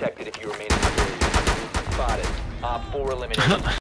detected if you remain in the area. Spotted. Op 4 eliminated.